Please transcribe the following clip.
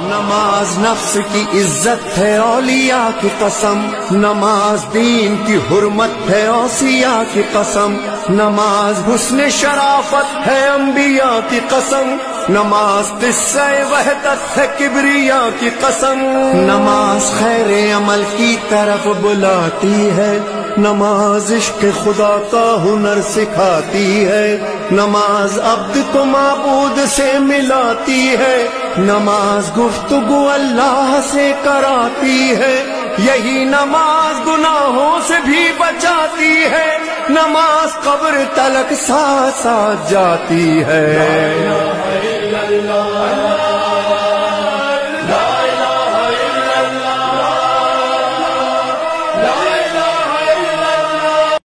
नमाज नफ्स की इज्जत है औलिया की कसम, नमाज दीन की हुर्मत है औसिया की कसम, नमाज हुस्न शराफत है अंबिया की कसम, नमाज किस्से वहदत है किबरिया की कसम, नमाज खैरे अमल की तरफ बुलाती है, नमाज इश्क खुदा का हुनर सिखाती है, नमाज अब्द को माबूद से मिलाती है, नमाज गुफ्तगू अल्लाह से कराती है, यही नमाज गुनाहों से भी बचाती है, नमाज कब्र तलक साथ साथ जाती है।